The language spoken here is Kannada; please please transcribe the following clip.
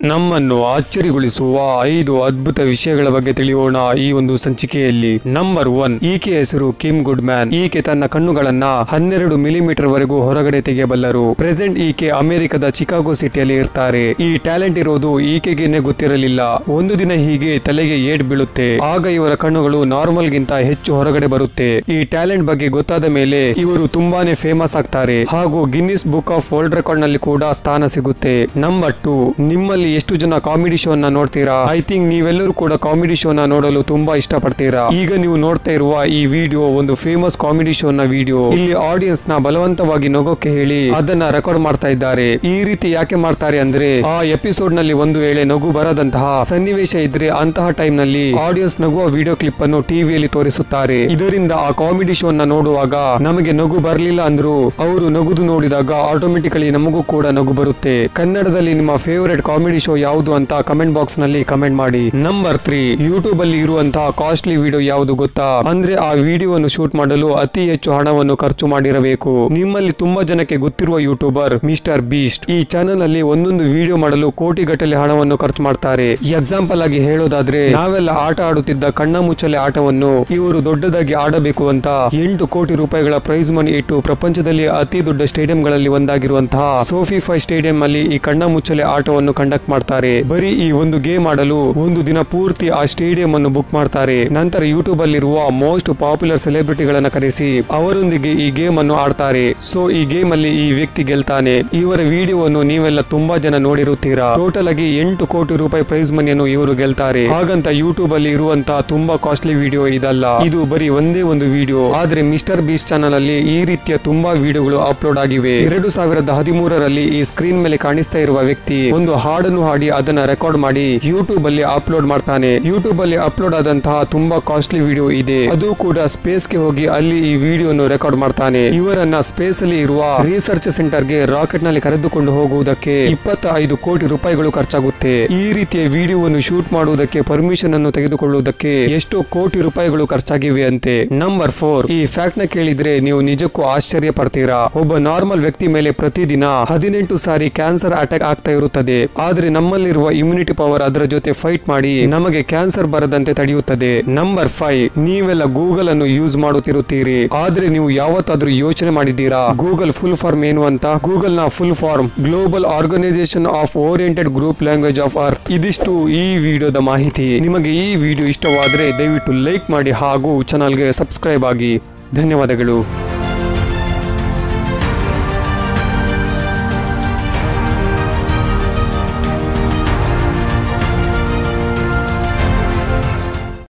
ನಮ್ಮನ್ನು ಆಶ್ಚರ್ಯಗೊಳಿಸುವ 5 ಅದ್ಭುತ ವಿಷಯಗಳ ಬಗ್ಗೆ ತಿಳಿಯೋಣ ಈ ಒಂದು ಸಂಚಿಕೆಯಲ್ಲಿ. ನಂಬರ್ 1, ಈಕೆ ಹೆಸರು ಕಿಮ್ ಗುಡ್ಮ್ಯಾನ್. ಈಕೆ ತನ್ನ ಕಣ್ಣುಗಳನ್ನ 12 ಮಿಲಿಮೀಟರ್ ವರೆಗೂ ಹೊರಗಡೆ ತೆಗೆಯಬಲ್ಲರು. ಪ್ರೆಸೆಂಟ್ ಈಕೆ ಅಮೆರಿಕದ ಚಿಕಾಗೋ ಸಿಟಿಯಲ್ಲಿ ಇರ್ತಾರೆ. ಈ ಟ್ಯಾಲೆಂಟ್ ಇರೋದು ಈಕೆಗೇನೆ ಗೊತ್ತಿರಲಿಲ್ಲ. ಒಂದು ದಿನ ಹೀಗೆ ತಲೆಗೆ ಏಟ್ ಬೀಳುತ್ತೆ. ಆಗ ಇವರ ಕಣ್ಣುಗಳು ನಾರ್ಮಲ್ ಗಿಂತ ಹೆಚ್ಚು ಹೊರಗಡೆ ಬರುತ್ತೆ. ಈ ಟ್ಯಾಲೆಂಟ್ ಬಗ್ಗೆ ಗೊತ್ತಾದ ಮೇಲೆ ಇವರು ತುಂಬಾನೇ ಫೇಮಸ್ ಆಗ್ತಾರೆ ಹಾಗೂ Guinness book of world record ನಲ್ಲಿ ಕೂಡ ಸ್ಥಾನ ಸಿಗುತ್ತೆ. ನಂಬರ್ 2, ನಿಮ್ಮಲ್ಲಿ ಎಷ್ಟು ಜನ ಕಾಮಿಡಿ ಶೋ ನ ನೋಡ್ತೀರಾ? ಐ ಥಿಂಕ್ ನೀವೆಲ್ಲರೂ ಕೂಡ ಕಾಮಿಡಿ ಶೋ ನ ನೋಡಲು ತುಂಬಾ ಇಷ್ಟಪಡ್ತೀರಾ. ಈಗ ನೀವು ನೋಡ್ತಾ ಇರುವ ಈ ವಿಡಿಯೋ ಒಂದು ಫೇಮಸ್ ಕಾಮಿಡಿ ಶೋ ನ ವಿಡಿಯೋ. ಇಲ್ಲಿ ಆಡಿಯನ್ಸ್ ನ ಬಲವಂತವಾಗಿ ನಗೋಕೆ ಹೇಳಿ ಅದನ್ನ ರೆಕಾರ್ಡ್ ಮಾಡ್ತಾ ಇದ್ದಾರೆ. ಈ ರೀತಿ ಯಾಕೆ ಮಾಡ್ತಾರೆ ಅಂದ್ರೆ ಆ ಎಪಿಸೋಡ್ ನಲ್ಲಿ ಒಂದು ವೇಳೆ ನಗು ಬರದಂತಹ ಸನ್ನಿವೇಶ ಇದ್ರೆ ಅಂತಹ ಟೈಮ್ ನಲ್ಲಿ ಆಡಿಯನ್ಸ್ ನಗುವ ವಿಡಿಯೋ ಕ್ಲಿಪ್ ಅನ್ನು ಟಿವಿಯಲ್ಲಿ ತೋರಿಸುತ್ತಾರೆ. ಇದರಿಂದ ಆ ಕಾಮಿಡಿ ಶೋ ನ ನೋಡುವಾಗ ನಮಗೆ ನಗು ಬರಲಿಲ್ಲ ಅಂದ್ರು ಅವರು ನಗುದು ನೋಡಿದಾಗ ಆಟೋಮೆಟಿಕಲಿ ನಮಗೂ ಕೂಡ ನಗು ಬರುತ್ತೆ. ಕನ್ನಡದಲ್ಲಿ ನಿಮ್ಮ ಫೇವರೇಟ್ ಕಾಮಿಡಿ ಶೋ ಯಾವುದು ಅಂತ ಕಮೆಂಟ್ ಬಾಕ್ಸ್ ನಲ್ಲಿ ಕಮೆಂಟ್ ಮಾಡಿ. ನಂಬರ್ 3, ಯೂಟ್ಯೂಬ್ ಅಲ್ಲಿ ಇರುವಂತಹ ಕಾಸ್ಟ್ಲಿ ವಿಡಿಯೋ ಯಾವುದು ಗೊತ್ತಾ? ಅಂದ್ರೆ ಆ ವಿಡಿಯೋವನ್ನು ಶೂಟ್ ಮಾಡಲು ಅತಿ ಹೆಚ್ಚು ಹಣವನ್ನು ಖರ್ಚು ಮಾಡಿರಬೇಕು. ನಿಮ್ಮಲ್ಲಿ ತುಂಬಾ ಜನಕ್ಕೆ ಗೊತ್ತಿರುವ ಯೂಟ್ಯೂಬರ್ ಮಿಸ್ಟರ್ ಬೀಸ್ಟ್. ಈ ಚಾನೆಲ್ ಅಲ್ಲಿ ಒಂದೊಂದು ವಿಡಿಯೋ ಮಾಡಲು ಕೋಟಿಗಟ್ಟಲೆ ಹಣವನ್ನು ಖರ್ಚು ಮಾಡ್ತಾರೆ. ಎಕ್ಸಾಂಪಲ್ ಆಗಿ ಹೇಳೋದಾದ್ರೆ ನಾವೆಲ್ಲ ಆಟ ಆಡುತ್ತಿದ್ದ ಕಣ್ಣ ಮುಚ್ಚಲೆ ಆಟವನ್ನು ಇವರು ದೊಡ್ಡದಾಗಿ ಆಡಬೇಕು ಅಂತ 8 ಕೋಟಿ ರೂಪಾಯಿಗಳ ಪ್ರೈಸ್ ಮನಿ ಇಟ್ಟು ಪ್ರಪಂಚದಲ್ಲಿ ಅತಿ ದೊಡ್ಡ ಸ್ಟೇಡಿಯಂಗಳಲ್ಲಿ ಒಂದಾಗಿರುವಂತಹ ಸೋಫಿಫೈ ಸ್ಟೇಡಿಯಂ ಅಲ್ಲಿ ಈ ಕಣ್ಣ ಮುಚ್ಚಲೆ ಆಟವನ್ನು ಕಂಡಕ್ಟ್ ಮಾಡ್ತಾರೆ. ಬರೀ ಈ ಒಂದು ಗೇಮ್ ಆಡಲು ಒಂದು ದಿನ ಪೂರ್ತಿ ಆ ಸ್ಟೇಡಿಯಂ ಅನ್ನು ಬುಕ್ ಮಾಡ್ತಾರೆ. ನಂತರ ಯೂಟ್ಯೂಬ್ ಅಲ್ಲಿರುವ ಮೋಸ್ಟ್ ಪಾಪ್ಯುಲರ್ ಸೆಲೆಬ್ರಿಟಿಗಳನ್ನ ಕರೆಸಿ ಅವರೊಂದಿಗೆ ಈ ಗೇಮ್ ಅನ್ನು ಆಡ್ತಾರೆ. ಸೊ ಈ ಗೇಮ್ ಅಲ್ಲಿ ಈ ವ್ಯಕ್ತಿ ಗೆಲ್ತಾನೆ. ಇವರ ವಿಡಿಯೋವನ್ನು ನೀವೆಲ್ಲ ತುಂಬಾ ಜನ ನೋಡಿರುತ್ತೀರಾ. ಟೋಟಲ್ ಆಗಿ 8 ಕೋಟಿ ರೂಪಾಯಿ ಪ್ರೈಸ್ ಮನಿಯನ್ನು ಇವರು ಗೆಲ್ತಾರೆ. ಹಾಗಂತ ಯೂಟ್ಯೂಬ್ ಅಲ್ಲಿ ಇರುವಂತಹ ತುಂಬಾ ಕಾಸ್ಟ್ಲಿ ವಿಡಿಯೋ ಇದಲ್ಲ. ಇದು ಬರೀ ಒಂದೇ ಒಂದು ವಿಡಿಯೋ. ಆದ್ರೆ ಮಿಸ್ಟರ್ ಬೀಸ್ಟ್ ಚಾನಲ್ ಅಲ್ಲಿ ಈ ರೀತಿಯ ತುಂಬಾ ವಿಡಿಯೋಗಳು ಅಪ್ಲೋಡ್ ಆಗಿವೆ. 2013ರಲ್ಲಿ ಈ ಸ್ಕ್ರೀನ್ ಮೇಲೆ ಕಾಣಿಸ್ತಾ ಇರುವ ವ್ಯಕ್ತಿ ಒಂದು ಹಾಡನ್ನು ಹಾಡಿ ಅದನ್ನ ರೆಕಾರ್ಡ್ ಮಾಡಿ ಯೂಟ್ಯೂಬ್ ಅಲ್ಲಿ ಅಪ್ಲೋಡ್ ಮಾಡ್ತಾನೆ. ಯೂಟ್ಯೂಬ್ ಅಲ್ಲಿ ಅಪ್ಲೋಡ್ ಆದಂತಹ ತುಂಬಾ ಕಾಸ್ಟ್ಲಿ ವಿಡಿಯೋ ಇದೆ. ಅದು ಕೂಡ ಸ್ಪೇಸ್ ಗೆ ಹೋಗಿ ಅಲ್ಲಿ ಈ ವಿಡಿಯೋನು ರೆಕಾರ್ಡ್ ಮಾಡ್ತಾನೆ. ಇವರನ್ನ ಸ್ಪೇಸ್ ಅಲ್ಲಿ ಇರುವ ರಿಸರ್ಚ್ ಸೆಂಟರ್ ಗೆ ರಾಕೆಟ್ ನಲ್ಲಿ ಕರೆದುಕೊಂಡು ಹೋಗುವುದಕ್ಕೆ 25 ಕೋಟಿ ರೂಪಾಯಿಗಳು ಖರ್ಚಾಗುತ್ತೆ. ಈ ರೀತಿಯ ವಿಡಿಯೋವನ್ನು ಶೂಟ್ ಮಾಡುವುದಕ್ಕೆ ಪರ್ಮಿಷನ್ ಅನ್ನು ತೆಗೆದುಕೊಳ್ಳುವುದಕ್ಕೆ ಎಷ್ಟೋ ಕೋಟಿ ರೂಪಾಯಿಗಳು ಖರ್ಚಾಗಿವೆ ಅಂತೆ. ನಂಬರ್ 4, ಈ ಫ್ಯಾಕ್ಟ್ ನ ಕೇಳಿದ್ರೆ ನೀವು ನಿಜಕ್ಕೂ ಆಶ್ಚರ್ಯ ಪಡ್ತೀರಾ. ಒಬ್ಬ ನಾರ್ಮಲ್ ವ್ಯಕ್ತಿ ಮೇಲೆ ಪ್ರತಿದಿನ 18 ಸಾರಿ ಕ್ಯಾನ್ಸರ್ ಅಟ್ಯಾಕ್ ಆಗ್ತಾ ಇರುತ್ತದೆ. ಆದ್ರೆ ನಮ್ಮಲ್ಲಿರುವ ಇಮ್ಯುನಿಟಿ ಪವರ್ ಅದರ ಜೊತೆ ಫೈಟ್ ಮಾಡಿ ನಮಗೆ ಕ್ಯಾನ್ಸರ್ ಬರದಂತೆ ತಡೆಯುತ್ತದೆ. ನಂಬರ್ 5, ನೀವೆಲ್ಲ ಗೂಗಲ್ ಅನ್ನು ಯೂಸ್ ಮಾಡುತ್ತಿರುತ್ತೀರಿ. ಆದ್ರೆ ನೀವು ಯಾವತ್ತಾದ್ರೂ ಯೋಚನೆ ಮಾಡಿದ್ದೀರಾ ಗೂಗಲ್ ಫುಲ್ ಫಾರ್ಮ್ ಏನು ಅಂತ? ಗೂಗಲ್ ನ full form global organisation of oriented group language of earth. ಇದಿಷ್ಟು ಈ ವಿಡಿಯೋದ ಮಾಹಿತಿ. ನಿಮಗೆ ಈ ವಿಡಿಯೋ ಇಷ್ಟವಾದ್ರೆ ದಯವಿಟ್ಟು ಲೈಕ್ ಮಾಡಿ ಹಾಗೂ ಚಾನಲ್ಗೆ ಸಬ್ಸ್ಕ್ರೈಬ್ ಆಗಿ. ಧನ್ಯವಾದಗಳು.